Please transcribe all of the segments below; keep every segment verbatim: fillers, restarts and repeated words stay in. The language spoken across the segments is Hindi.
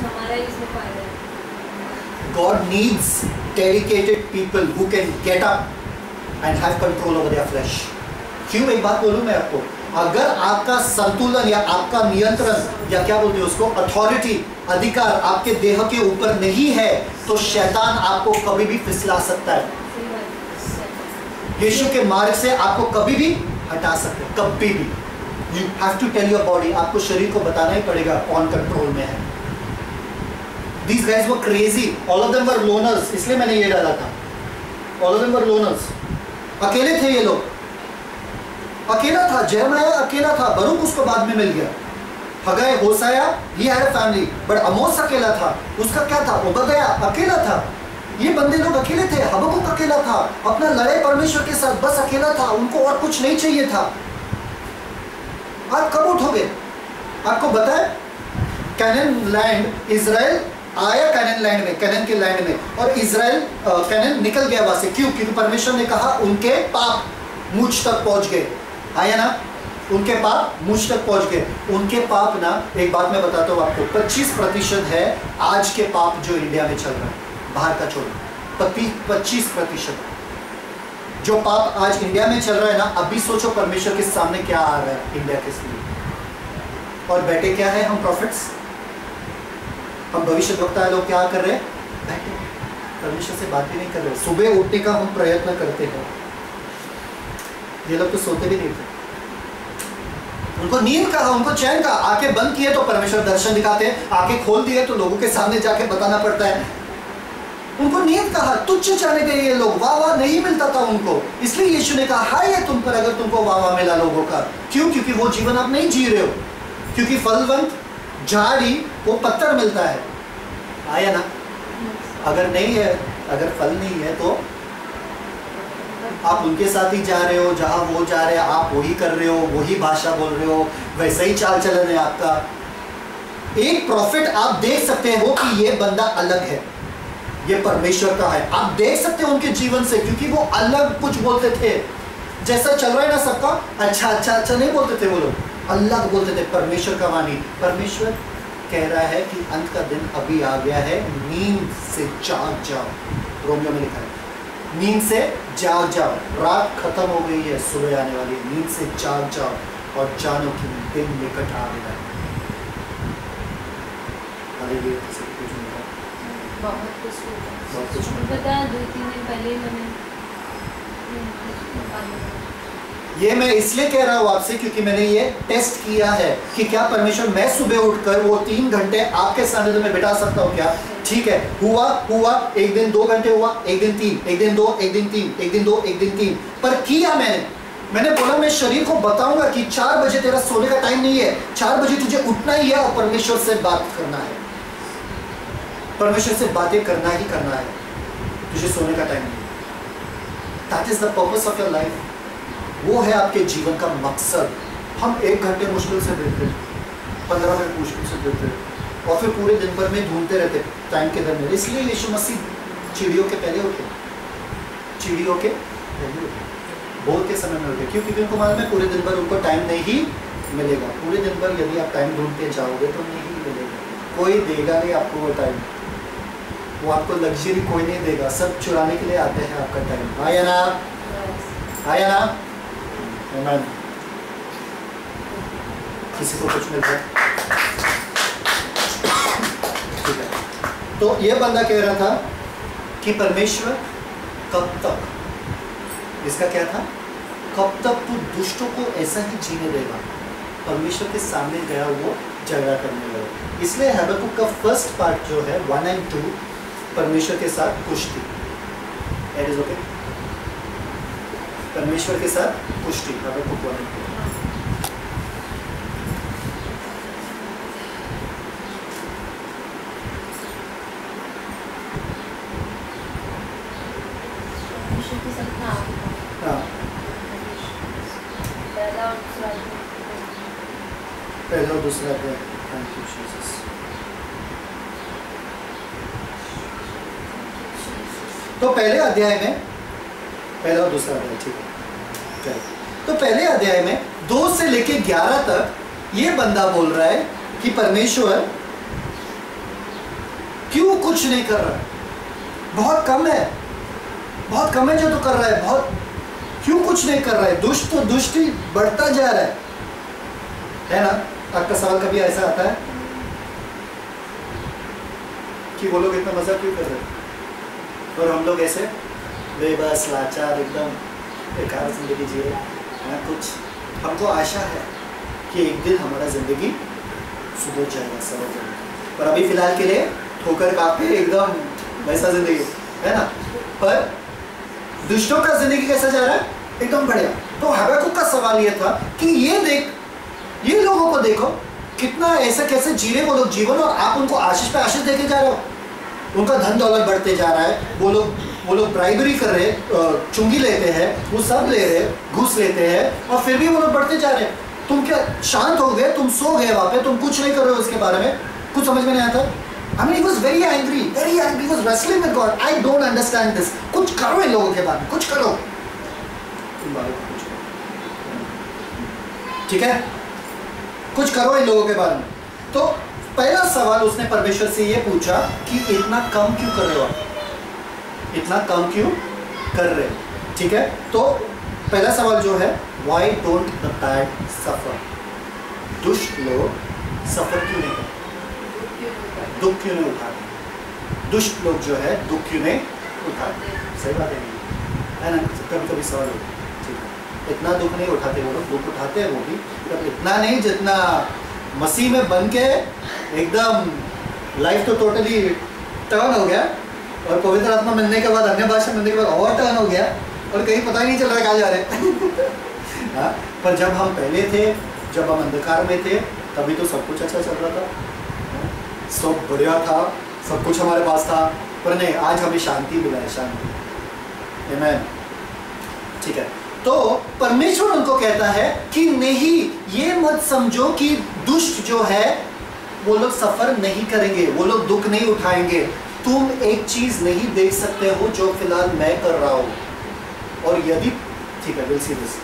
हमारा इसमें फायदा है। God needs dedicated people who can get up and have control over their flesh. क्यों? एक बात बोलूं मैं आपको, अगर आपका संतुलन या आपका नियंत्रण या क्या बोलते हैं उसको, अथॉरिटी, अधिकार आपके देह के ऊपर नहीं है तो शैतान आपको कभी भी फिसला सकता है, यीशु के मार्ग से आपको कभी भी हटा सकते हैं, कभी भी। You have to tell your body, आपको शरीर को बताना ही पड़ेगा कौन कंट्रोल में है। These guys were crazy, all of them were loners, इसलिए मैंने ये डाला था, all of them were loners, अकेले थे ये लोग, अकेला था, जेरमाया अकेला था, बरूक उसको बाद में मिल गया, Haggai, Hosea, he had a family, but Amos अकेला था, उसका क्या था, ओबद्याह अकेला था, ये बंदे लोग अकेले थे, हबक्कुक अकेला था, अपना लड़ाई परमेश्वर के साथ बस अकेला था, उनको और कुछ नहीं चाहिए था। आप कब उठोगे? आपको बताए कैनान लैंड, इजराइल आया कैनान लैंड में, कैनान के लैंड में, और इजराइल कैनान निकल गया वहां से, क्यों? क्योंकि परमेश्वर ने कहा उनके पाप मुझ तक पहुंच गए, आया ना, उनके पाप मुझ तक पहुंच गए। उनके पाप ना, एक बात मैं बताता हूँ आपको, पच्चीस प्रतिशत है आज के पाप जो इंडिया में चल रहा है, बाहर का छोड़ो, पच्चीस प्रतिशत जो पाप आज इंडिया में चल रहा है ना, अभी सोचो परमेश्वर के सामने क्या आ रहा है इंडिया के सामने। और बैठे क्या है हम प्रॉफिट्स, हम भविष्य वक्ता लोग क्या कर रहे हैं, बैठे परमेश्वर से बात भी नहीं कर रहे। सुबह उठने का हम प्रयत्न करते हैं, ये लोग तो सोते भी नहीं थे, उनको नींद कहा, उनको चैन कहा, आंखें बंद किए तो परमेश्वर दर्शन दिखाते हैं, आंखें खोल दिए तो लोगों के सामने जाके बताना पड़ता है। उनको नींद कहा, तुच्छ जाने गए ये लोग, वाह वाह नहीं मिलता था उनको, इसलिए यीशु ने कहा हाय है तुम पर अगर तुमको वाह वाह मिला लोगों का। क्यों? क्योंकि वो जीवन आप नहीं जी रहे हो, क्योंकि फलवंत झाड़ी को पत्थर मिलता है, आया ना, अगर नहीं है, अगर फल नहीं है तो आप उनके साथ ही जा रहे हो, जहां वो जा रहे हैं आप वही कर रहे हो, वही भाषा बोल रहे हो, वैसा ही चाल चलन है आपका। एक प्रॉफिट आप देख सकते हो कि ये बंदा अलग है, ये परमेश्वर का है, आप देख सकते हो उनके जीवन से, क्योंकि वो अलग कुछ बोलते थे, जैसा चल रहा है ना सबका अच्छा अच्छा अच्छा नहीं बोलते थे वो लोग, अलग बोलते थे, परमेश्वर का वाणी। परमेश्वर कह रहा है कि अंत का दिन अभी आ गया है, नींद से जाग जाओ, रोमियो में लिखा है, नींद से जाग जाओ, रात खत्म हो गई है, सुबह आने वाली है, नींद से जाग जाओ और जानो कि दिन निकट आ गया है। बहुत कुछ बहुत कुछ पता, दो तीन दिन पहले मैंने ये मैं इसलिए कह रहा हूँ आपसे क्योंकि मैंने ये टेस्ट किया है कि क्या परमेश्वर, मैं सुबह उठकर वो तीन घंटे आपके सानिध्य में बिता सकता हूँ क्या? ठीक है, हुआ हुआ एक दिन दो घंटे हुआ, एक दिन तीन, एक दिन दो, एक दिन तीन, एक दिन दो, एक दिन तीन, पर किया मैंने मैंने बोला मैं शरीर को बताऊंगा कि चार बजे तेरा सोने का टाइम नहीं है, चार बजे तुझे उठना ही है और परमेश्वर से बात करना है, परमेश्वर से बातें करना ही करना है, तुझे सोने का टाइम नहीं है। That is the purpose of your life, वो है आपके जीवन का मकसद। हम एक घंटे मुश्किल से देते, पंद्रह मिनट मुश्किल से देते और फिर पूरे दिन भर में ढूंढते रहते टाइम के दर में। इसलिए यीशु मसीह चिड़ियों के पहले उठे, चिड़ियों के पहले उठे, भोर के समय में उठे, क्योंकि उनको मालूम है पूरे दिन भर उनको टाइम नहीं मिलेगा। पूरे दिन भर यदि आप टाइम ढूंढते जाओगे तो नहीं मिलेगा, कोई देगा नहीं आपको वो टाइम, वो आपको लग्जरी कोई नहीं देगा, सब चुराने के लिए आते हैं आपका टाइम। आया ना, आया ना, आमेन। किसी को कुछ मिलता है? ठीक है, तो ये बंदा कह रहा था कि परमेश्वर कब तक, इसका क्या था, कब तक तू दुष्टों को ऐसा ही जीने देगा? परमेश्वर के सामने गया वो झगड़ा करने लगा। इसलिए हबक्कुक का फर्स्ट पार्ट जो है वन एंड टू परमेश्वर के साथ कुश्ती, इट इज ओके, परमेश्वर के साथ कुश्ती, हबक्कुक वन एंड टू। पहला और दूसरा अध्याय, थैंक यू जीसस। तो पहले अध्याय में, पहला और दूसरा अध्याय, ठीक है, तो पहले अध्याय में दो से लेके ग्यारह तक ये बंदा बोल रहा है कि परमेश्वर क्यों कुछ नहीं कर रहा है? बहुत कम है, बहुत कम है जो तो कर रहा है, बहुत क्यों कुछ नहीं कर रहा है? दुष्ट तो दुष्ट ही बढ़ता जा रहा है, है ना? आपका सवाल कभी ऐसा आता है कि वो लोग इतना मजा क्यों कर रहे हैं और हम लोग ऐसे बेबस लाचार एकदम बेकार जिंदगी जी रहे हैं? कुछ हमको आशा है कि एक दिन हमारा जिंदगी सुधर जाएगा, समझ जाएगा, पर अभी फिलहाल के लिए ठोकर काफी एकदम वैसा जिंदगी है ना। पर दुष्टों का जिंदगी कैसा जा रहा है? एकदम बढ़िया। तो हबक्कुक का सवाल ये था कि ये देख, ये लोगों को देखो कितना ऐसा कैसे जी रहे वो लोग जीवन, और आप उनको आशीष पे आशीष देके जा रहे हो। उनका धन दौलत बढ़ते जा रहा है, वो लोग वो लोग ब्राइबरी कर रहे हैं, चुंगी लेते हैं, वो सब ले रहे हैं, घूस लेते हैं, और फिर भी वो लोग बढ़ते जा रहे हैं। तुम क्या शांत हो गए? तुम सो गए वहां पे, तुम कुछ नहीं कर रहे हो उसके बारे में? कुछ समझ में नहीं आता? I mean, he was very angry, very angry. He was wrestling with God. I don't understand this. कुछ करो इन लोगों के बारे में, कुछ करो। तुम बारे में कुछ करो, ठीक है? कुछ करो इन लोगों के बारे में। तो पहला सवाल उसने परमेश्वर से ये पूछा कि इतना कम क्यों कर रहे हो आप? इतना कम क्यों कर रहे हो? ठीक है? तो पहला सवाल जो है, why don't the bad suffer? दुष्ट लोग सफर क्यों नहीं करते? दुख क्यों नहीं उठाते? दुष्ट लोग जो है दुख क्यों नहीं उठाते? सही बात है, है ना? कभी कभी सवाल होता है, ठीक है, इतना दुख नहीं उठाते वो लोग, दुख उठाते हैं वो भी, पर इतना नहीं जितना मसीह में बन के एकदम लाइफ तो टोटली टर्न हो गया, और पवित्र आत्मा मिलने के बाद, अन्य भाषा मिलने के बाद और टर्न हो गया, और कहीं पता ही नहीं चल रहा कहाँ जा रहे हाँ, पर जब हम पहले थे, जब हम अंधकार में थे, तभी तो सब कुछ अच्छा चल रहा था, सब बढ़िया था, सब कुछ हमारे पास था, पर नहीं, आज हमें शांति मिला है, शांति। आमीन, ठीक है? तो परमेश्वर उनको कहता है कि नहीं, ये मत समझो कि दुष्ट जो है वो लोग सफर नहीं करेंगे, वो लोग दुख नहीं उठाएंगे। तुम एक चीज नहीं देख सकते हो जो फिलहाल मैं कर रहा हूं, और यदि, ठीक है, विल सी दिस।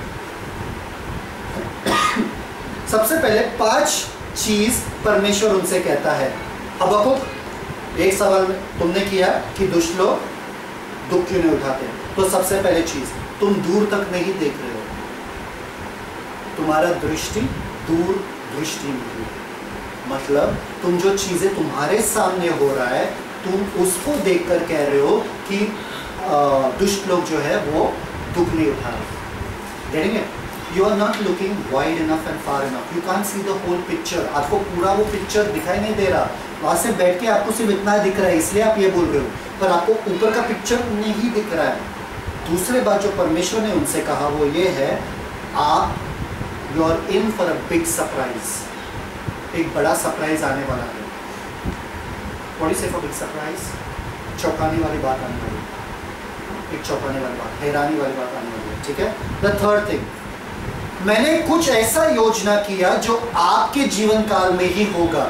सबसे पहले पांच चीज परमेश्वर उनसे कहता है। हबक्कुक, एक सवाल तुमने किया कि दुष्ट लोग दुख क्यों नहीं उठाते, तो सबसे पहले चीज, तुम दूर तक नहीं देख रहे हो, तुम्हारा दृष्टि दूर दृष्टि नहीं है। मतलब तुम जो चीजें तुम्हारे सामने हो रहा है, तुम उसको देखकर कह रहे हो कि दुष्ट लोग जो है वो दुख नहीं उठा रहे। Getting it? You are not looking wide enough and far enough. You can't see the whole picture. आपको पूरा वो पिक्चर दिखाई नहीं दे रहा, वहाँ से बैठ के आपको सिर्फ इतना दिख रहा है, इसलिए आप ये बोल रहे हो, पर आपको ऊपर का पिक्चर नहीं दिख रहा है। दूसरी बात जो परमेश्वर ने उनसे कहा वो ये है, आप you are in for a big surprise, एक बड़ा सरप्राइज आने वाला है। What do you say for big surprise? चौंकाने वाली बात आने वाली है, एक चौंकाने वाली बात, हैरानी वाली बात आने वाली है, ठीक है? द थर्ड थिंग, मैंने कुछ ऐसा योजना किया जो आपके जीवन काल में ही होगा।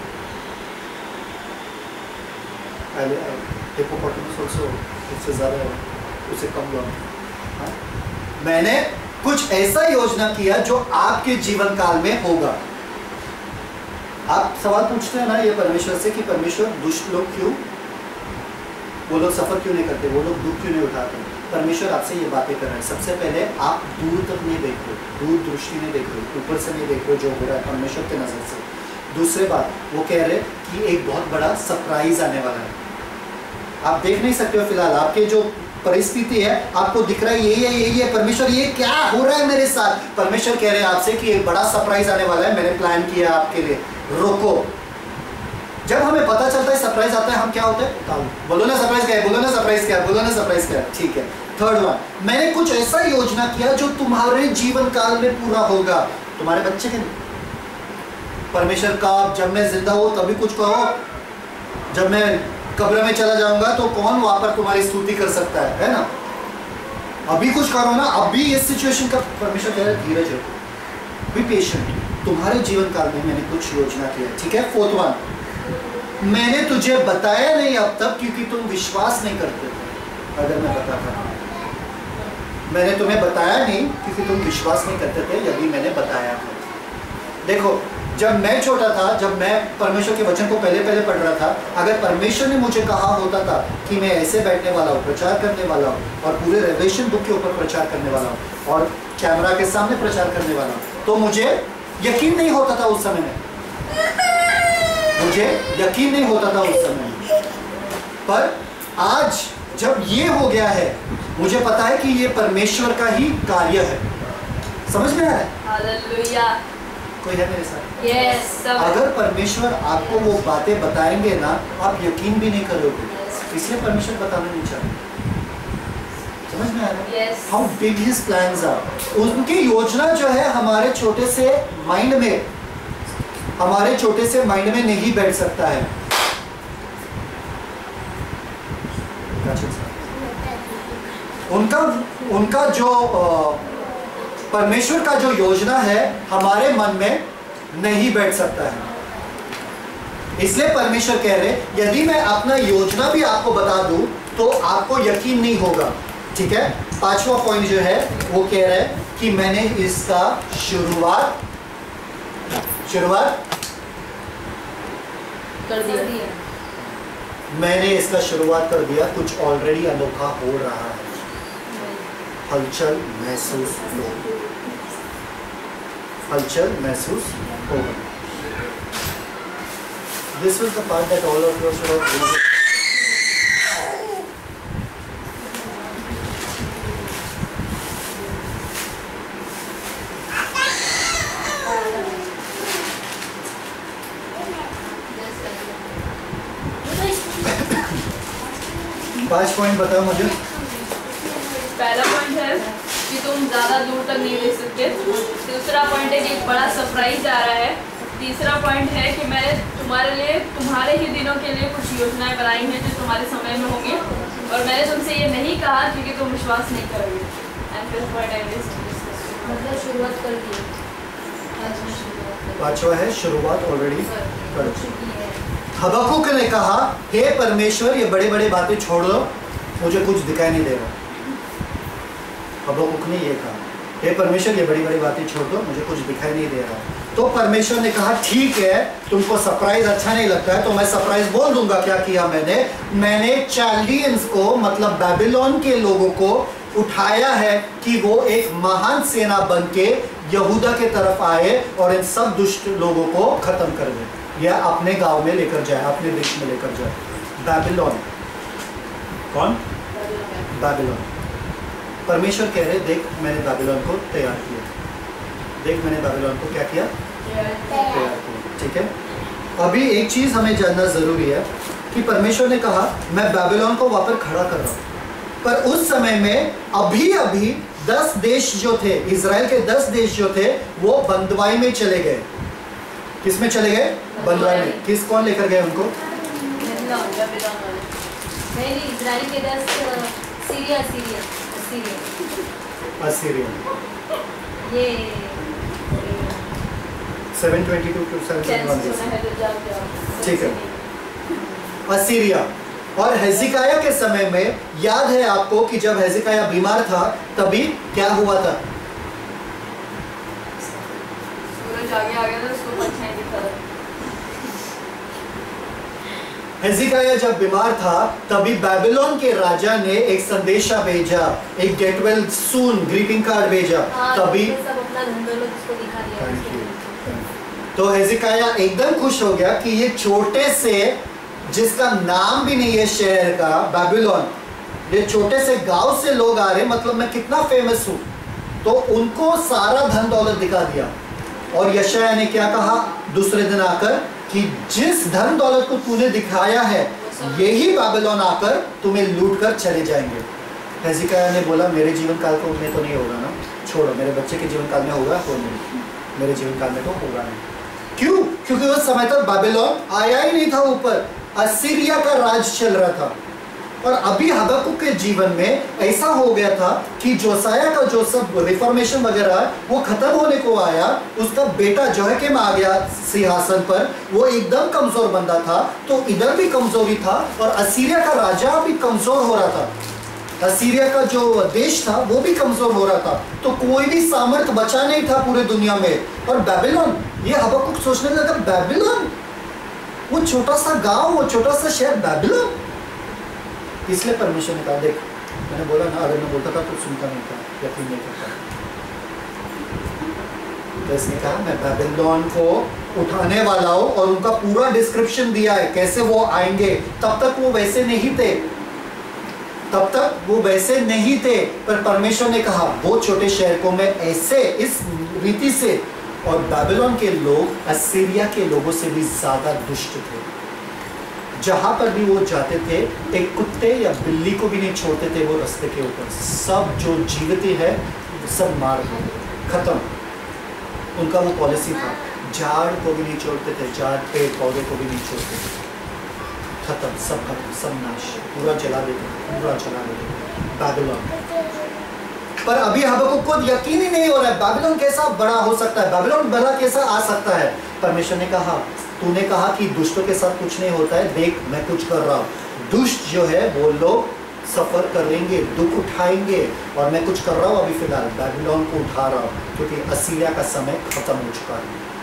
उससे ज्यादा, उससे कम लोग। मैंने कुछ ऐसा योजना किया जो आपके जीवन काल में होगा। आप सवाल पूछते हैं ना ये परमेश्वर से कि परमेश्वर, दुष्ट लोग क्यों, वो लोग सफर क्यों नहीं करते, वो लोग दुख क्यों नहीं उठाते? परमेश्वर आपसे ये बातें कर रहे हैं। सबसे पहले आप दूर तक नहीं देख रहे, दूर दृष्टि नहीं देख रहे, ऊपर से नहीं देख रहे जो हो रहा है परमेश्वर के नजर से। दूसरी बात, वो कह रहे कि एक बहुत बड़ा सरप्राइज आने वाला है। आप देख नहीं सकते हो फिलहाल, आपके जो परिस्थिति है आपको दिख रहा है ये ये ये ये परमेश्वर ये क्या हो रहा है मेरे साथ। परमेश्वर कह रहे हैं आपसे कि एक बड़ा सरप्राइज आने वाला है, मैंने प्लान किया आपके लिए, रोको। जब हमें पता चलता है सरप्राइज आता है, हम क्या होते हैं? बोलो ना सरप्राइज क्या है, बोलो ना सरप्राइज क्या है, बोलो ना सरप्राइज क्या है, ठीक है। थर्ड वन, मैंने कुछ ऐसा योजना किया जो तुम्हारे जीवन काल में पूरा होगा। तुम्हारे बच्चे के परमेश्वर का, जब मैं जिंदा हूं तभी कुछ कहो, जब मैं कब्र में चला जाऊंगा तो कौन वहां पर तुम्हारी स्तुति कर सकता है, है ना? अभी कुछ करो ना, अभी इस सिचुएशन का परमेश्वर कह रहा है धीरज रखो, बी पेशेंट। तुम्हारे जीवन काल में मैंने कुछ योजना किया, ठीक है। फोर्थ वन, मैंने तुझे बताया नहीं अब तक क्योंकि तुम विश्वास नहीं करते थे। अगर मैं बताता, मैंने तुम्हें बताया नहीं क्योंकि तुम विश्वास नहीं करते थे, यदि मैंने बताया था। देखो, जब मैं छोटा था, जब मैं परमेश्वर के वचन को पहले पहले पढ़ रहा था, अगर परमेश्वर ने मुझे कहा होता था कि मैं ऐसे बैठने वाला हूँ, प्रचार करने वाला हूँ और पूरे रेवलेशन बुक के ऊपर प्रचार करने वाला हूँ और कैमरा के सामने प्रचार करने वाला हूँ, तो मुझे यकीन नहीं होता था उस समय में, मुझे यकीन नहीं होता था उस समय में। पर आज जब ये हो गया है, मुझे पता है कि ये परमेश्वर का ही कार्य है। समझ में आ रहा है? हालेलुया। कोई है मेरे साथ? यस। अगर परमेश्वर आपको वो बातें बताएंगे ना, आप यकीन भी नहीं करोगे, इसलिए परमेश्वर बताना नहीं चाहते। समझ में आ रहा है? Yes. How big his plans are. उनकी योजना जो है हमारे छोटे से माइंड में, हमारे छोटे से माइंड में नहीं बैठ सकता है। उनका उनका जो परमेश्वर का जो योजना है हमारे मन में नहीं बैठ सकता है। इसलिए परमेश्वर कह रहे, यदि मैं अपना योजना भी आपको बता दूं तो आपको यकीन नहीं होगा। ठीक है, पांचवा पॉइंट जो है वो कह रहा है कि मैंने इसका शुरुआत शुरुआत कर दिया। मैंने इसका शुरुआत कर दिया। कुछ ऑलरेडी अनोखा हो रहा है, हलचल महसूस हो हलचल महसूस होगा। This was the part that all of you should have read. पांच पॉइंट बताओ मुझे। पहला पॉइंट है कि तुम ज्यादा दूर तक नहीं देख सकते। दूसरा पॉइंट है कि एक बड़ा सरप्राइज आ रहा है। तीसरा पॉइंट है कि मैंने तुम्हारे लिए, तुम्हारे ही दिनों के लिए कुछ योजनाएं बनाई हैं जो तुम्हारे समय में होंगी, और मैंने तुमसे ये नहीं कहा क्योंकि तुम विश्वास नहीं करोगे। एंड फिफ्थ पॉइंट है मतलब शुरुआत कर दी। पांचवा है शुरुआत ऑलरेडी कर चुकी है। हबक्कुक ने कहा, हे परमेश्वर ये बड़े बड़े बातें छोड़ दो, मुझे कुछ दिखाई नहीं दे रहा। हबक्कुक ने ये कहा, हे परमेश्वर ये बड़ी बड़ी बातें छोड़ दो, मुझे कुछ दिखाई नहीं दे रहा। तो परमेश्वर ने कहा, ठीक है, तुमको सरप्राइज अच्छा नहीं लगता है तो मैं सरप्राइज बोल दूंगा। क्या किया मैंने? मैंने चाल्डियंस को, मतलब बेबीलोन के लोगों को उठाया है कि वो एक महान सेना बन के यहूदा के तरफ आए और इन सब दुष्ट लोगों को खत्म कर दे, या अपने गांव में लेकर जाए, अपने देश में लेकर जाए। बेबीलोन, कौन? बेबीलोन। परमेश्वर कह रहे, देख मैंने बेबीलोन को तैयार किया, देख मैंने बेबीलोन को क्या किया? तैयार किया। ठीक है, अभी एक चीज हमें जानना जरूरी है कि परमेश्वर ने कहा मैं बेबीलोन को वापस खड़ा कर रहा हूं, पर उस समय में अभी अभी दस देश जो थे, इजराइल के दस देश जो थे, वो बंदवाई में चले गए। किस में चले गए? बंदवाई में। किस, कौन लेकर गए उनको? इजराइल के दस सीरिया सीरिया असीरिया। ये seven twenty two two seven one. ठीक है, असीरिया। और हेजिकाया के समय में याद है आपको कि जब हेजिकाया बीमार था तभी क्या हुआ था? सूरज आगे आ गया था, उसको कुछ नहीं दिखा था। हेजिकाया जब बीमार था तभी बेबीलोन के राजा ने एक संदेशा भेजा, एक get well soon greeting card भेजा। तभी सब अपना धन दौलत उसको दिखा दिया। तो हेजिकाया एकदम खुश हो गया कि ये छोटे से, जिसका नाम भी नहीं है शहर का, बेबीलोन, ये छोटे से गांव से लोग आ रहे, मतलब मैं कितना फेमस हूं। तो उनको सारा धन दौलत दिखा दिया। और यशायाह ने क्या कहा दूसरे दिन आकर कि जिस धन दौलत को तूने दिखाया है यही बेबीलोन आकर तुम्हें लूट कर चले जाएंगे। हेजिकाया ने बोला मेरे जीवन काल को में तो नहीं होगा ना, छोड़ो, मेरे बच्चे के जीवन काल में होगा तो नहीं, मेरे जीवन काल में तो होगा नहीं। क्यों? क्योंकि उस समय तक बेबीलोन आया ही नहीं था ऊपर, असीरिया का राज चल रहा था। और अभी हबक्कुक के जीवन में ऐसा हो गया था कि जोसाया का जो सब रिफॉर्मेशन वगैरह वो खत्म होने को आया, उसका बेटा जोयाकीम आ गया सिंहासन पर, वो एकदम कमजोर बंदा था, तो इधर भी कमजोरी था और असीरिया का राजा भी कमजोर हो रहा था। असीरिया का जो देश था वो भी कमजोर हो रहा था, तो कोई भी सामर्थ बचा नहीं था पूरे दुनिया में। और बेबीलोन, ये हबक्कुक सोचने लगा बेबीलोन, वो छोटा सा गांव, वो छोटा सा शहर बेबीलोन। इसलिए परमेश्वर ने कहा, देख मैंने बोला ना, अगर मैं बोलता था तो सुनता नहीं था, यकीन नहीं करता। तो इसने कहा मैं बेबीलोन को उठाने वाला हूं, और उनका पूरा डिस्क्रिप्शन दिया है कैसे वो आएंगे। तब तक वो वैसे नहीं थे, तब तक वो वैसे नहीं थे, पर परमेश्वर ने कहा वो छोटे शहर को मैं ऐसे इस रीति से, और बेबीलोन के लोग असीरिया के लोगों से भी ज्यादा दुष्ट थे। जहां पर भी वो जाते थे, एक कुत्ते या बिल्ली को भी नहीं छोड़ते थे वो रास्ते के ऊपर, सब जो जीवित है सब मार दो, खत्म। उनका वो पॉलिसी था, झाड़ को भी नहीं छोड़ते थे, झाड़ पेड़ पौधे को भी नहीं छोड़ते थे, खत्म, सब खत्म, सब नाश, पूरा जला देते, पूरा जला देते बेबीलोन। पर अभी हबक्कुक को यकीन ही नहीं हो रहा है बेबीलोन कैसा बड़ा हो सकता है, बेबीलोन बड़ा कैसा आ सकता है। परमेश्वर ने कहा, तूने कहा कि दुष्टों के साथ कुछ नहीं होता है, देख मैं कुछ कर रहा हूँ। दुष्ट जो है वो लोग सफर करेंगे, दुख उठाएंगे, और मैं कुछ कर रहा हूँ अभी फिलहाल, बेबीलोन को उठा रहा हूँ, क्योंकि असीरिया का समय खत्म हो चुका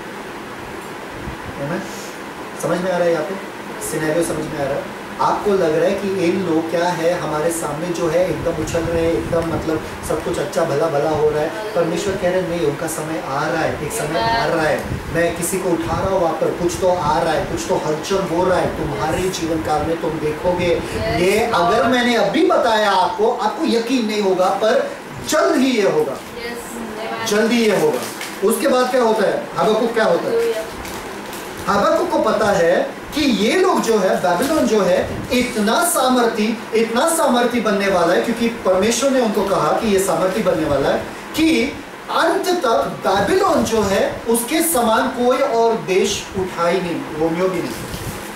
है। समझ में आ रहा है? यहाँ पे सिनेरियो समझ में आ रहा है? आपको लग रहा है कि इन लोग क्या है हमारे सामने जो है एकदम उछल रहे हैं, एकदम मतलब सब कुछ अच्छा भला भला हो रहा है। परमेश्वर कह रहे हैं नहीं, उनका समय आ रहा है, एक समय आ रहा है, मैं किसी को उठा रहा हूँ वहाँ पर, कुछ तो आ रहा है, कुछ तो हलचल हो रहा है तुम्हारे जीवन काल में, तुम देखोगे। ये अगर मैंने अभी बताया आपको, आपको यकीन नहीं होगा, पर जल्द ही ये होगा, जल्द ही ये होगा। उसके बाद क्या होता है, हबक्कुक क्या होता है? हबक्कुक को पता है कि ये लोग जो है, बेबीलोन जो है इतना सामर्थी, इतना सामर्थी बनने वाला है, क्योंकि परमेश्वर ने उनको कहा कि ये सामर्थी बनने वाला है कि अंत तक बेबीलोन जो है उसके समान कोई और देश उठा ही नहीं, रोमियो भी नहीं।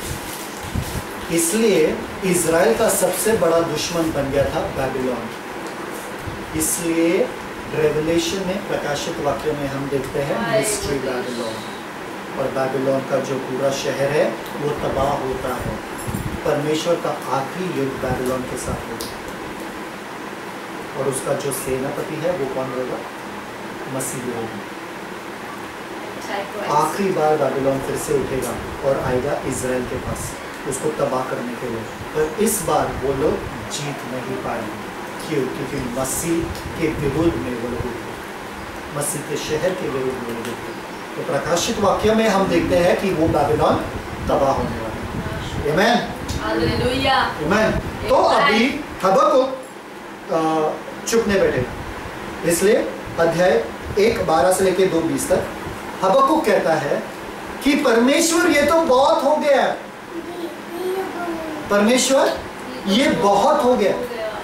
इसलिए इजराइल का सबसे बड़ा दुश्मन बन गया था बेबीलोन। इसलिए रेवलेशन में, प्रकाशित वाक्य में हम देखते हैं मिस्ट्री बेबीलोन, और बेबीलोन का जो पूरा शहर है वो तबाह होता है। परमेश्वर का आखिरी युद्ध बेबीलोन के साथ होगा, और उसका जो सेनापति है वो कौन होगा? मसीह होगा। आखिरी बार बेबीलोन फिर से उठेगा और आएगा इजराइल के पास उसको तबाह करने के लिए, पर इस बार वो लोग जीत नहीं पाएंगे। क्यों? क्योंकि मसीह के विरुद्ध में वो लोग उठे, मसीह के शहर के विरुद्ध में वो लोग उठे। तो प्रकाशित वाक्य में हम देखते हैं कि वो बेबीलोन तबाह होने वाला है। आमीन, हालेलुया, आमीन। तो अभी हबक्कुक चुप नहीं बैठेगा, इसलिए अध्याय एक बारह से लेकर दो बीस तक हबक्कुक कहता है कि परमेश्वर ये तो बहुत हो गया, परमेश्वर ये बहुत हो गया।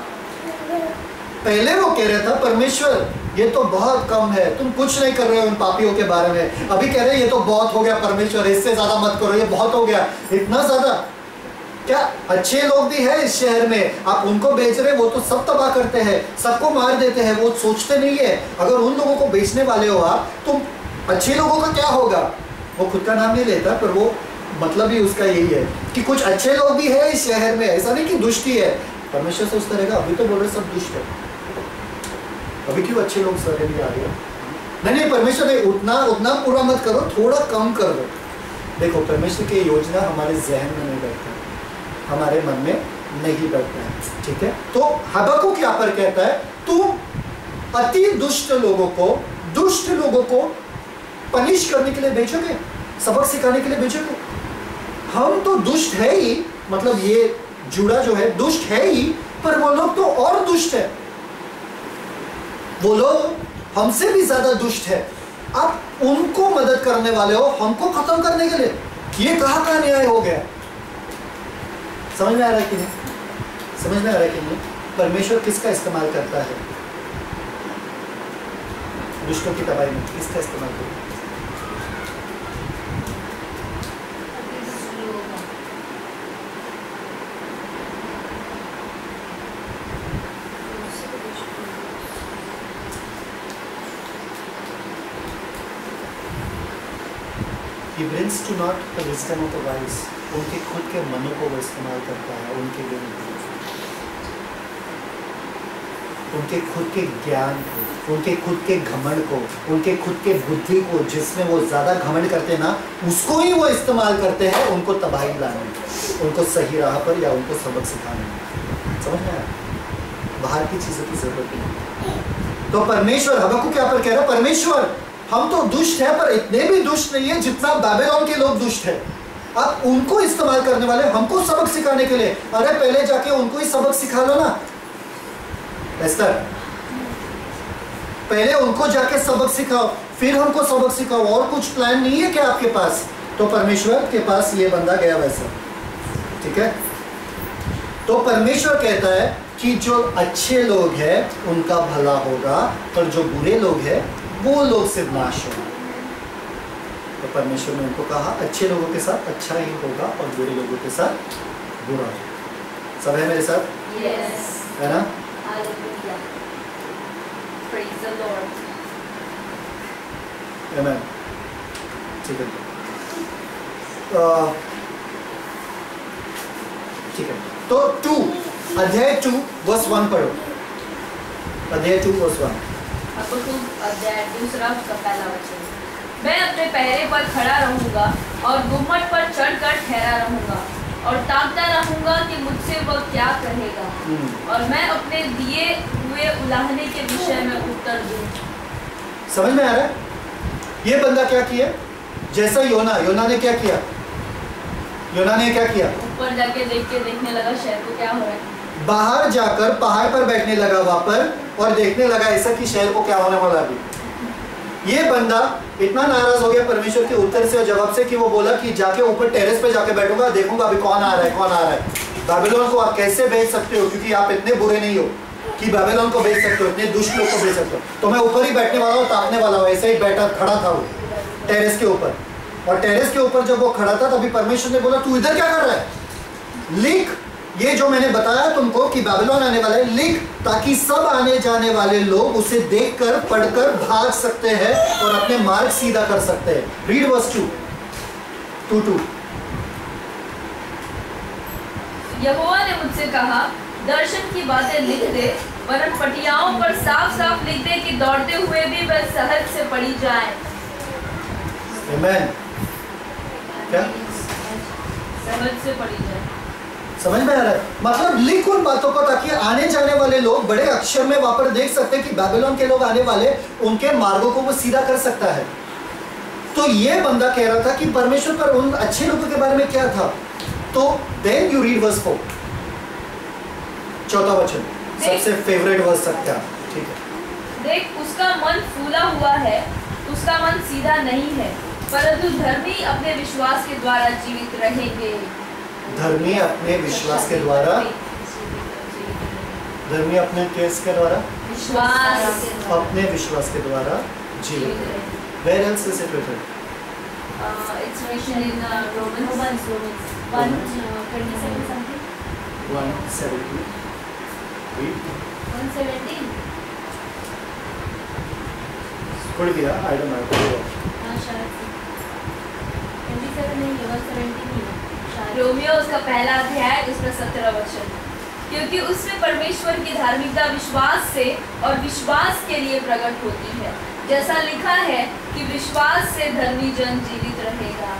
पहले वो कह रहा था परमेश्वर ये तो बहुत कम है, तुम कुछ नहीं कर रहे हो उन पापियों के बारे में। अभी कह रहे हैं ये तो बहुत हो गया परमेश्वर, इससे ज्यादा मत करो, ये बहुत हो गया। इतना ज्यादा क्या? अच्छे लोग भी है इस शहर में, आप उनको बेच रहे, वो तो सब तबाह करते हैं, सबको मार देते हैं, वो सोचते नहीं है अगर उन लोगों को बेचने वाले हो आप, तो अच्छे लोगों का क्या होगा? वो खुद का नाम नहीं लेता, पर वो मतलब ही उसका यही है कि कुछ अच्छे लोग भी है इस शहर में, ऐसा नहीं कि दुष्टी है। परमेश्वर से उस तरह का, अभी तो बोल रहे सब दुष्ट है, अभी क्यों अच्छे लोग सारे भी आ रहे हैं? नहीं नहीं, परमेश्वर ने उतना उतना पूरा मत करो, थोड़ा कम कर दो। देखो परमेश्वर की योजना हमारे जहन में नहीं बैठता, हमारे मन में नहीं बैठता है, ठीक है? तो हबक्कुक यहाँ पर कहता है तुम अति दुष्ट लोगों को, दुष्ट लोगों को पनिश करने के लिए भेजोगे, सबक सिखाने के लिए भेजोगे। हम तो दुष्ट है ही, मतलब ये जुड़ा जो है दुष्ट है ही, पर वो लोग तो और दुष्ट है, वो लोग हमसे भी ज्यादा दुष्ट है। आप उनको मदद करने वाले हो हमको खत्म करने के लिए, ये कहाँ का न्याय हो गया? समझ में आ रहा है कि नहीं? समझ में आ रहा है कि नहीं? परमेश्वर किसका इस्तेमाल करता है दुष्टों की तबाही में? किसका इस्तेमाल करता है? He brings to not the wisdom of the wise, उनके खुद के मनों को वो इस्तेमाल करता है उनके लिए। उनके खुद के ज्ञान को, उनके खुद के घमंड को, उनके खुद के बुद्धि को, जिसमें वो ज़्यादा घमंड करते हैं ना, उसको ही वो इस्तेमाल करते हैं उनको तबाही लाने में, उनको सही राह पर या उनको सबक सिखाने में। समझ में आया? बाहर की चीज़ों की जरूरत नहीं। तो परमेश्वर, हबक्कुक क्या पर कह रहा है, परमेश्वर हम तो दुष्ट है पर इतने भी दुष्ट नहीं है जितना बाबेलोन के लोग दुष्ट है। आप उनको इस्तेमाल करने वाले, हमको सबक सिखाने के लिए। अरे पहले जाके उनको ही सबक सिखा लो ना एस्तर, पहले उनको जाके सबक सिखाओ, फिर हमको सबक सिखाओ। और कुछ प्लान नहीं है क्या आपके पास? तो परमेश्वर के पास ये बंदा गया वैसा, ठीक है। तो परमेश्वर कहता है कि जो अच्छे लोग हैं उनका भला होगा, पर जो बुरे लोग हैं वो लोग से नाश होगा। तो परमेश्वर ने उनको कहा अच्छे लोगों के साथ अच्छा ही होगा और बुरे लोगों के साथ बुरा। सब है मेरे साथ? yes. है ना? Hallelujah. Praise the Lord. Amen. ठीक है, uh, ठीक है। तो टू अध्याय टू वर्स वन पढ़ो। अध्याय टू वर्स वन। हबक्कुक अध्याय दूसरा का पहला वचन। मैं अपने पहरे पर खड़ा रहूंगा और गुम्मट पर चढ़कर ठहरा रहूंगा और ताकता रहूंगा कि मुझसे वह क्या कहेगा, और मैं अपने दिए हुए उलाहने के विषय में उत्तर दूं। समझ में आ रहा है? ये बंदा क्या किया? जैसा योना, योना ने क्या किया? योना ने क्या किया? ऊपर जाके देख के देखने लगा शहर को क्या हो रहा है। बाहर जाकर पहाड़ पर बैठने लगा वहां पर और देखने लगा ऐसा कि शहर को क्या होने वाला अभी। ये बंदा इतना नाराज हो गया परमेश्वर के उत्तर से और जवाब से कि वो बोला कि जाके ऊपर टेरेस पे जाके बैठूंगा, देखूंगा अभी कौन आ रहा है, कौन आ रहा है। बाबेलोन को आप कैसे भेज सकते हो, क्योंकि आप इतने बुरे नहीं हो कि बाबेलोन को भेज सकते हो, इतने दुष्ट लोग को भेज सकते हो। तो मैं ऊपर ही बैठने वाला हूँ, ताकने वाला हूँ। ऐसे ही बैठा खड़ा था वो टेरेस के ऊपर, और टेरेस के ऊपर जब वो खड़ा था तभी परमेश्वर ने बोला तू इधर क्या कर रहा है, लिख ये जो मैंने बताया तुमको कि बाबेलोन आने वाला है, लिख, ताकि सब आने जाने वाले लोग उसे देखकर पढ़कर भाग सकते हैं और अपने मार्ग सीधा कर सकते हैं। Read verse two two two. यहोवा ने मुझसे कहा दर्शन की बातें लिख दे, वरन पटियाओं पर साफ साफ लिख दे कि दौड़ते हुए भी वह सहज से पढ़ी जाए। आमेन। क्या? सहज से पढ़ी जाए। समझ में आ रहा है? मतलब लिख उन बातों को ताकि आने जाने वाले लोग बड़े अक्षर में वहां पर देख सकते हैं कि बाबेलोन के लोग आने वाले, उनके मार्गों को वो सीधा कर सकता है। तो ये बंदा कह रहा था कि परमेश्वर पर उन अच्छे लोगों के बारे में क्या था। तो then you read verse four, चौथा वचन, सबसे फेवरेट वर्स सकता है, ठीक है। देख उसका मन फूला हुआ है, उसका मन सीधा नहीं है, परंतु धर्मी अपने विश्वास के द्वारा जीवित रहेंगे। धर्मी अपने विश्वास के द्वारा, धर्मी अपने केस के द्वारा, विश्वास अपने विश्वास के द्वारा जीवित। Where else is it written? Uh, it's written in uh, Romans. Romans, Romans. one twenty-seven something. one seventy. Read. one seventeen. खुल गया, I don't know. हाँ शायद twenty-seven नहीं है, one seventeen ही है। रोमियो उसका पहला अध्याय उसका सत्रह वचन। क्योंकि उसमें परमेश्वर की धार्मिकता विश्वास से और विश्वास के लिए प्रकट होती है, जैसा लिखा है कि विश्वास से धर्मी जन जीवित रहेगा।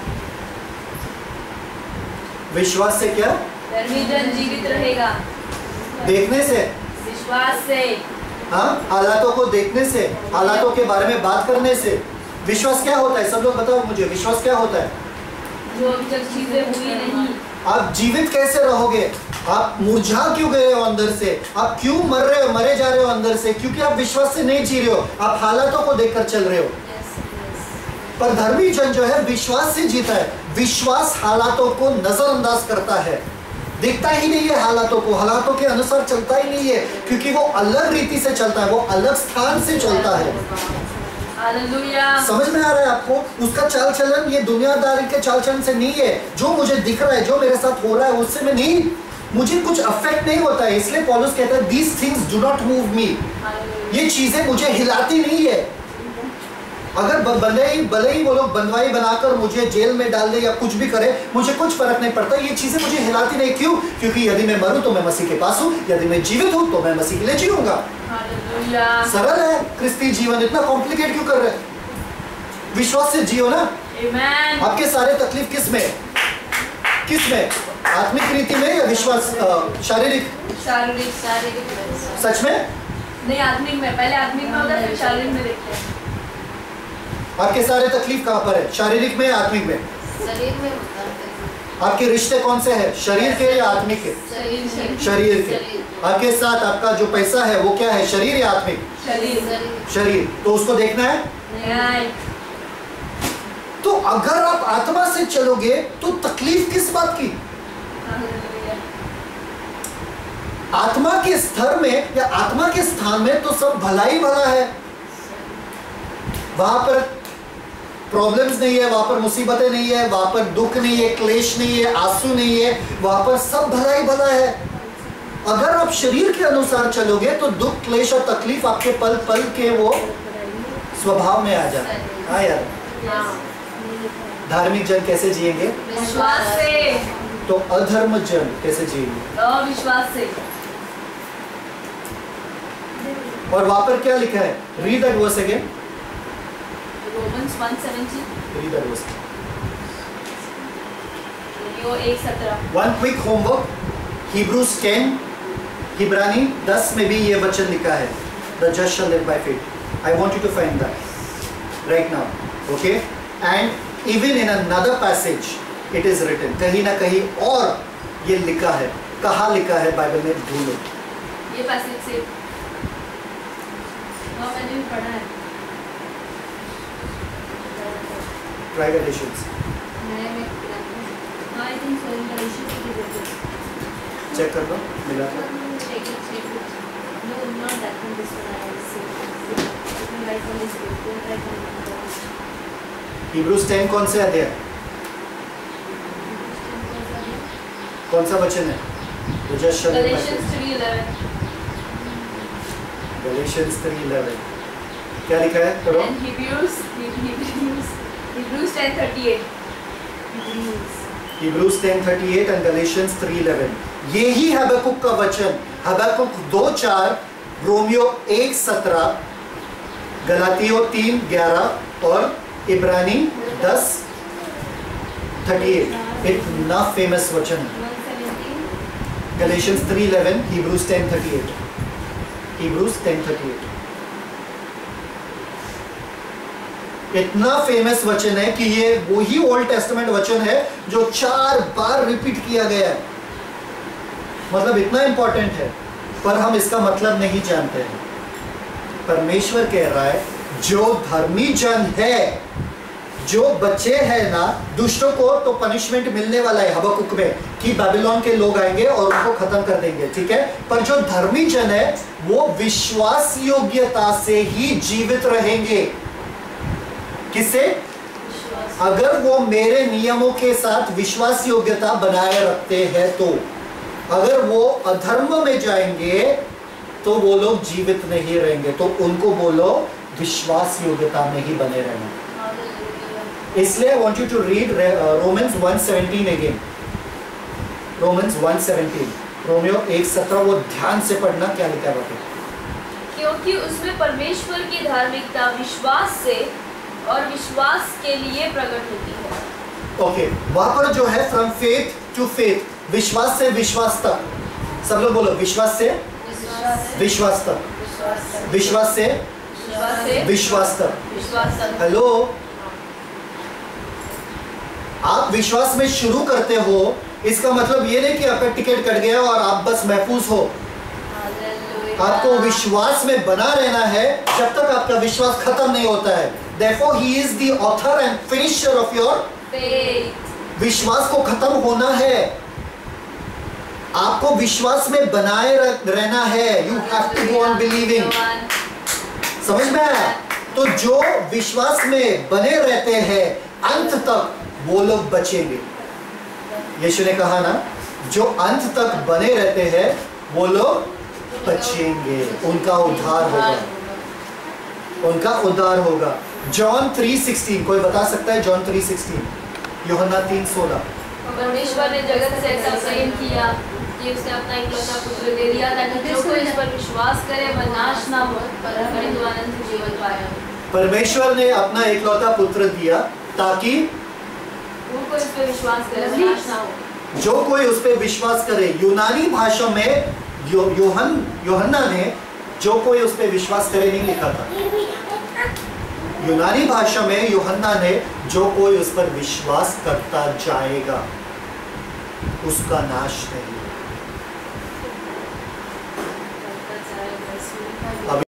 विश्वास से क्या? धर्मी जन जीवित रहेगा। देखने से, विश्वास से, हाँ, हालातों को देखने से, हालातों के बारे में बात करने से। विश्वास क्या होता है? सब लोग बताओ मुझे, विश्वास क्या होता है? जो अभी तक चीजें हुई नहीं। आप जीवित कैसे रहोगे? आप मुरझा क्यों गए हो अंदर से? आप क्यों मर रहे हो, मरे जा रहे हो अंदर से? क्योंकि आप विश्वास से नहीं जी रहे हो, आप हालातों को देखकर चल रहे हो। पर धर्मी जन जो है विश्वास से जीता है। विश्वास हालातों को नजरअंदाज करता है, देखता ही नहीं है हालातों को, हालातों के अनुसार चलता ही नहीं है, क्योंकि वो अलग रीति से चलता है, वो अलग स्थान से चलता है। समझ में आ रहा है आपको? उसका चाल चलन ये दुनियादारी के चाल चलन से नहीं है। जो मुझे दिख रहा है, जो मेरे साथ हो रहा है, उससे मैं नहीं, मुझे कुछ अफेक्ट नहीं होता है। इसलिए पौलुस कहता है these things do not move me, ये चीजें मुझे हिलाती नहीं है। अगर भले ही भले ही वो लोग बंदवाई बनाकर मुझे जेल में डाल दे या कुछ भी करे, मुझे कुछ फर्क नहीं पड़ता। ये चीजें मुझे हिलाती नहीं। क्यों? क्योंकि यदि मैं मरूं तो मैं मसीह के पास हूं, यदि मैं जीवित हूं तो मैं मसीह के लिए जीऊंगा। सरल है क्रिस्ती जीवन, इतना कॉम्प्लिकेट क्यों कर रहे हैं? विश्वास से जियो ना। Amen. आपके सारे तकलीफ किस में किस में आत्मिक रीति में या विश्वास शारीरिक शारीरिक शारीरिक सच में नहीं, आत्मिक में। पहले आत्मिक में होता है फिर शारीरिक में देखते हैं। आपके सारे तकलीफ कहाँ पर है? शारीरिक में या आत्मिक में? शरीर में होता है। आपके रिश्ते कौन से हैं? शरीर के या आत्मिक के? शरीर शरीर के। आपके साथ आपका जो पैसा है वो क्या है, शरीर या आत्मिक? शरीर। शरीर। तो उसको देखना है। नहीं। तो अगर आप आत्मा से चलोगे तो तकलीफ किस बात की? आत्मा के स्तर में या आत्मा के स्थान में तो सब भला ही भला है। वहां पर प्रॉब्लम्स नहीं है, वहां पर मुसीबतें नहीं है, वहां पर दुख नहीं है, क्लेश नहीं है, आंसू नहीं है, वहां पर सब भला ही भला है। अगर आप शरीर के अनुसार चलोगे तो दुख, क्लेश और तकलीफ आपके पल पल के वो स्वभाव में आ जाए। हाँ यार, धार्मिक जन कैसे जिएंगे? विश्वास से। तो अधर्म जन कैसे जिएंगे? अविश्वास से। और वहां पर क्या लिखा है? Read that verse again. Romans one seventy. Read that verse. यो एक सत्रह। One quick homework, Hebrews ten, इब्रानी दस में भी ये वचन लिखा है, the just shall live by faith. I want you to find that right now, okay? And even in another passage it is written, कहीं ना कहीं और ये लिखा है। कहाँ लिखा है बाइबल में? ढूंढो ये पैसेज से। हाँ, मैंने भी पढ़ा है। Try Galatians. मैं मैं हाँ, I think so in Galatians की जरूरत। चेक कर लो, मिला था। Check it, check it. No, not that one. This one I will see. The right one is good. Don't write one. Hebrews ten कौन से अध्याय, कौन सा वचन है? The just shall live by faith. Galatians three eleven. Galatians three eleven क्या लिखा है? पढ़ो। And Hebrews, Hebrews, Hebrews ten thirty-eight. Hebrews. Hebrews ten thirty-eight and Galatians three eleven। ये ही हबक्कुक का वचन, हबक्कुक दो चार, रोमियो एक सत्रह, गलातियों तीन ग्यारह और इब्रानी दस अड़तीस। इतना फेमस वचन है। Galatians three eleven, Hebrews ten thirty-eight, Hebrews ten thirty-eight। इतना फेमस वचन है कि ये वही ओल्ड टेस्टामेंट वचन है जो चार बार रिपीट किया गया है। मतलब इतना इंपॉर्टेंट है, पर हम इसका मतलब नहीं जानते हैं। परमेश्वर कह रहा है जो धर्मी जन है, जो बच्चे हैं ना, दुष्टों को तो पनिशमेंट मिलने वाला है हबक्कुक में कि बाबिलोन के लोग आएंगे और उनको खत्म कर देंगे, ठीक है? पर जो धर्मी जन है वो विश्वास योग्यता से ही जीवित रहेंगे। किससे? अगर वो मेरे नियमों के साथ विश्वास योग्यता बनाए रखते हैं तो। अगर वो अधर्म में जाएंगे तो वो लोग जीवित नहीं रहेंगे, तो उनको बोलो विश्वास योग्यता में ही बने रहना। इसलिए I want you to read Romans one seventeen again. Romans one seventeen, रोमियो एक सत्रह, वो ध्यान से पढ़ना क्या लिखा है। क्योंकि उसमें परमेश्वर की धार्मिकता विश्वास से और विश्वास के लिए प्रकट होती है। ओके, वहां पर जो है फ्रॉम फेथ टू फेथ, विश्वास से विश्वास तक। सब लोग बोलो विश्वास से विश्वास तक, विश्वास से विश्वास तक। हेलो, आप विश्वास में शुरू करते हो, इसका मतलब ये नहीं कि आपका टिकट कट गया और आप बस महफूज हो। आपको विश्वास में बना रहना है जब तक आपका विश्वास खत्म नहीं होता है। Therefore, he is the author and finisher of your faith. विश्वास को खत्म होना है, आपको विश्वास में बनाए रहना है। You have to go on believing. समझ में आया? तो जो विश्वास में बने रहते हैं अंत तक, वो लोग बचेंगे। यीशु ने कहा ना, जो अंत तक बने रहते हैं वो लोग बचेंगे, उनका उद्धार होगा, उनका उद्धार होगा। जॉन थ्री सिक्सटीन, कोई बता सकता है? जॉन थ्री सिक्सटीन, यूहन्ना तीन सोलह। परमेश्वर ने जगत से ऐसा प्रेम किया कि उसने अपना इकलौता पुत्र दे दिया ताकि जो कोई इस पर विश्वास करे वह नाश ना हो परंतु अनंत जीवन पाए। परमेश्वर ने अपना इकलौता पुत्र दिया ताकि जो कोई इस पर विश्वास करे वह नाश ना हो। जो कोई उस पर विश्वास करे, यूनानी भाषा में यो, योहन यूहन्ना ने जो कोई उस पर विश्वास करे नहीं लिखा था। यूनानी भाषा में यूहन्ना ने जो कोई उस पर विश्वास करता जाएगा उसका नाश नहीं। अभी